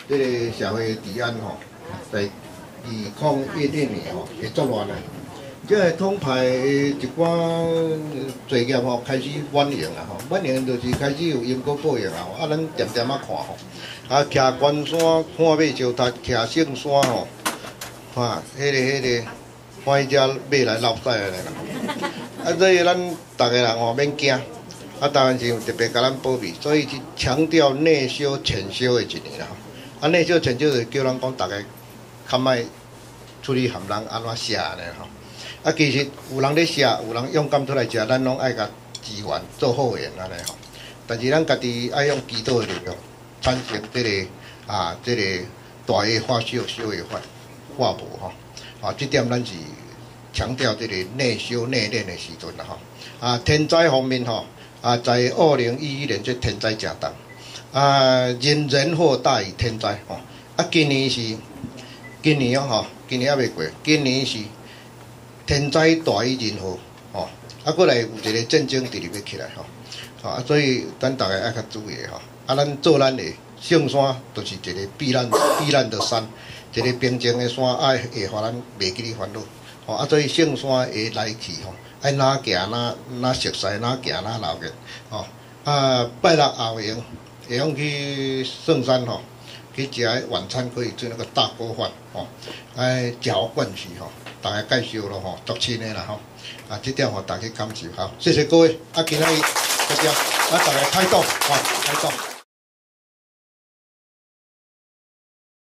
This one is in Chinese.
这个社会治安吼，在2016年吼会作乱啊。这个统派一寡作业吼开始晚营啊吼，晚营就是开始有因果报应啊。啊，咱点点啊看吼，啊，徛关山看马烧塔，徛圣山吼，哈，迄个，看迄只马来落屎安尼啦。啊，所以咱逐个人吼免惊。 啊，台湾是特别甲咱保庇，所以是强调内修潜修的一年啦。啊，内修潜修就是叫咱讲大家较莫出去含人安怎写呢吼。啊，其实有人咧写，有人勇敢出来写，咱拢爱甲支援做好个安尼吼。但是咱家己爱用祈祷的力量，产生这个大的化小，小的化无吼。啊，这点咱是强调这个内修内敛的时阵啦吼。啊，天灾方面吼。 啊，在2011年这天灾正重，啊，人祸大于天灾吼。啊，今年哦吼，今年还未过，今年是天灾大于人祸吼。啊，过来有一个战争直直要起来吼，啊，所以咱大家爱较注意吼。啊，咱做咱的圣山，就是一个避难的山，一个平静的山，爱会互咱袂记哩烦恼。吼，啊，所以圣山的来去吼。 爱哪行哪熟悉，哪行哪留个吼。啊，拜六后营会用去圣山吼，去食晚餐可以做那个大锅饭吼，哎，嚼惯去吼，大家介绍咯吼，足亲的啦吼。啊，这点吼大家感受好，谢谢各位。啊，今仔日就这样，啊，大家开动吼，开动。